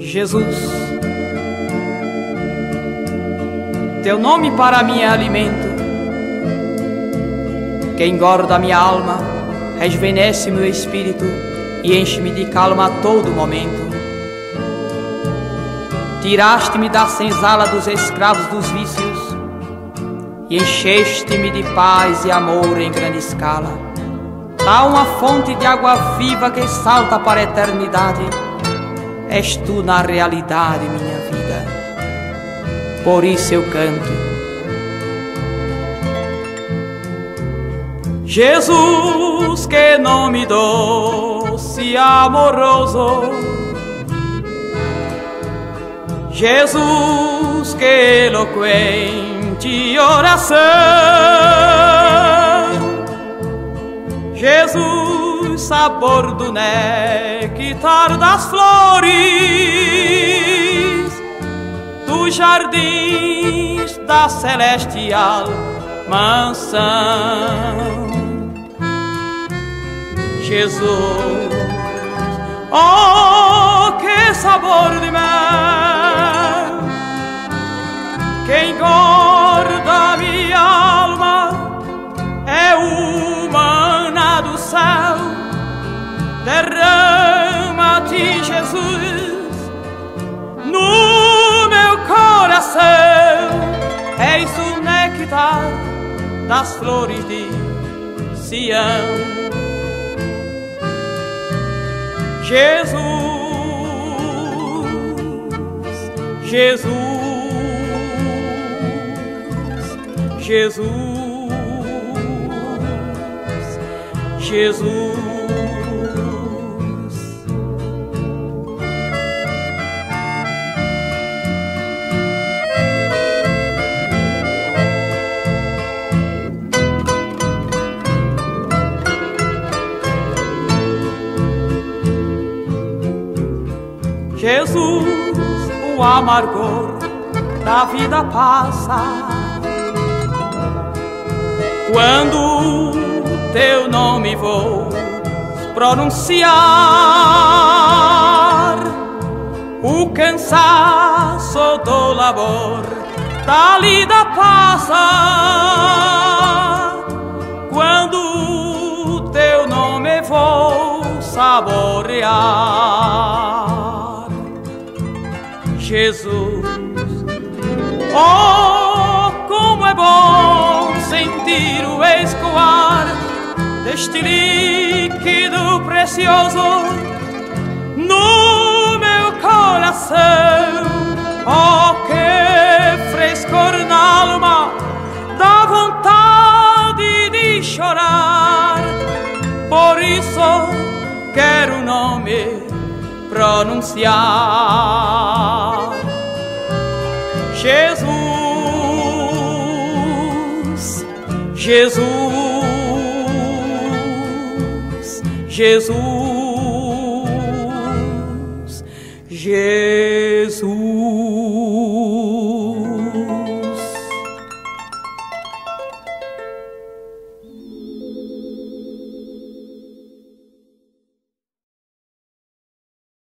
Jesus, teu nome para mim é alimento, que engorda a minha alma, rejuvenesce meu espírito e enche-me de calma a todo momento. Tiraste-me da senzala dos escravos dos vícios e encheste-me de paz e amor em grande escala. Há uma fonte de água viva que salta para a eternidade. És tu na realidade, minha vida. Por isso eu canto. Jesus, que nome doce e amoroso. Jesus, que eloquente oração. Jesus, sabor do néctar das flores, dos jardins da celestial mansão. Jesus, oh, que sabor de mel, que engorda minha alma, é o maná do céu. Derrama-te, Jesus, no meu coração. És o néctar das flores de Sião. Jesus, Jesus, Jesus, Jesus. Jesus, o amargor da vida passa quando teu nome vou pronunciar. O cansaço do labor da lida passa quando teu nome vou saborear. Jesus, oh, como é bom sentir o escoar deste líquido precioso no meu coração. Oh, que frescor na alma, dá vontade de chorar. Por isso quero o nome pronunciar. Jesus, Jesus, Jesus, Jesus.